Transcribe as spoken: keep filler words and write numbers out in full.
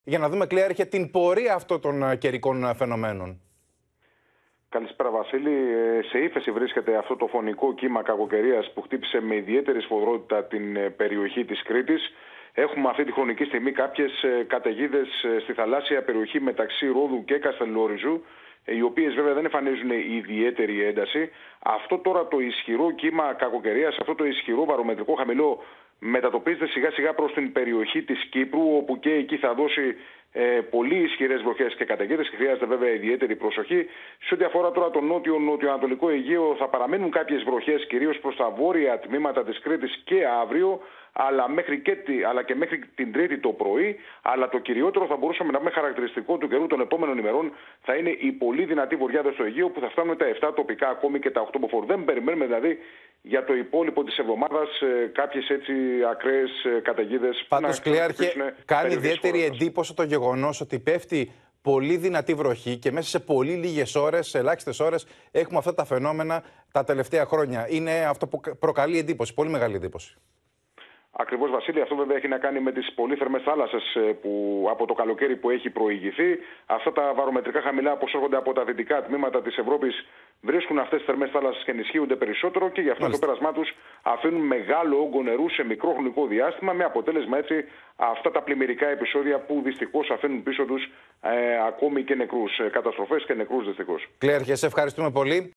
για να δούμε, Κλέαρχε, την πορεία αυτών των καιρικών φαινομένων. Καλησπέρα, Βασίλη. Σε ύφεση βρίσκεται αυτό το φωνικό κύμα κακοκαιρίας που χτύπησε με ιδιαίτερη σφοδρότητα την περιοχή της Κρήτης. Έχουμε αυτή τη χρονική στιγμή κάποιες καταιγίδες στη θαλάσσια περιοχή μεταξύ Ρόδου και Καστελόριζου, οι οποίες βέβαια δεν εμφανίζουν ιδιαίτερη ένταση. Αυτό τώρα το ισχυρό κύμα κακοκαιρίας, αυτό το ισχυρό βαρομετρικό χαμηλό, μετατοπίζεται σιγά σιγά προς την περιοχή της Κύπρου, όπου και εκεί θα δώσει ε, πολύ ισχυρές βροχές και καταιγίδες και χρειάζεται βέβαια ιδιαίτερη προσοχή. Σε ό,τι αφορά τώρα το νότιο-νοτιοανατολικό Αιγαίο, θα παραμείνουν κάποιες βροχές κυρίως προς τα βόρεια τμήματα της Κρήτης και αύριο, αλλά, μέχρι και, αλλά και μέχρι την Τρίτη το πρωί. Αλλά το κυριότερο θα μπορούσαμε να πούμε χαρακτηριστικό του καιρού των επόμενων ημερών θα είναι οι πολύ δυνατοί βοριάδες στο Αιγαίο, που θα φτάνουν τα επτά τοπικά, ακόμη και τα οκτώ μποφόρ. Δεν περιμένουμε δηλαδή για το υπόλοιπο της εβδομάδας ε, κάποιες έτσι ακραίες ε, καταιγίδες. Πάντως, Κλέαρχε, κάνει ιδιαίτερη εντύπωση το γεγονός ότι πέφτει πολύ δυνατή βροχή και μέσα σε πολύ λίγες ώρες, σε ελάχιστες ώρες, έχουμε αυτά τα φαινόμενα τα τελευταία χρόνια. Είναι αυτό που προκαλεί εντύπωση, πολύ μεγάλη εντύπωση. Ακριβώς, Βασίλη, αυτό βέβαια έχει να κάνει με τις πολύ θερμές θάλασσες που από το καλοκαίρι που έχει προηγηθεί. Αυτά τα βαρομετρικά χαμηλά που έρχονται από τα δυτικά τμήματα της Ευρώπης βρίσκουν αυτές τις θερμές θάλασσες και ενισχύονται περισσότερο, και γι' αυτό το πέρασμά τους αφήνουν μεγάλο όγκο νερού σε μικρό χρονικό διάστημα, με αποτέλεσμα έτσι αυτά τα πλημμυρικά επεισόδια που δυστυχώς αφήνουν πίσω τους ε, ακόμη και νεκρούς, ε, καταστροφές και νεκρούς δυστυχώς. Κλέαρχε, σε ευχαριστούμε πολύ.